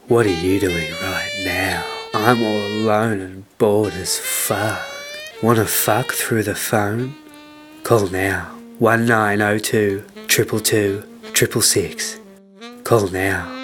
What are you doing right now? I'm all alone and bored as fuck. Wanna fuck through the phone? Call now. 1902 222 666. Call now.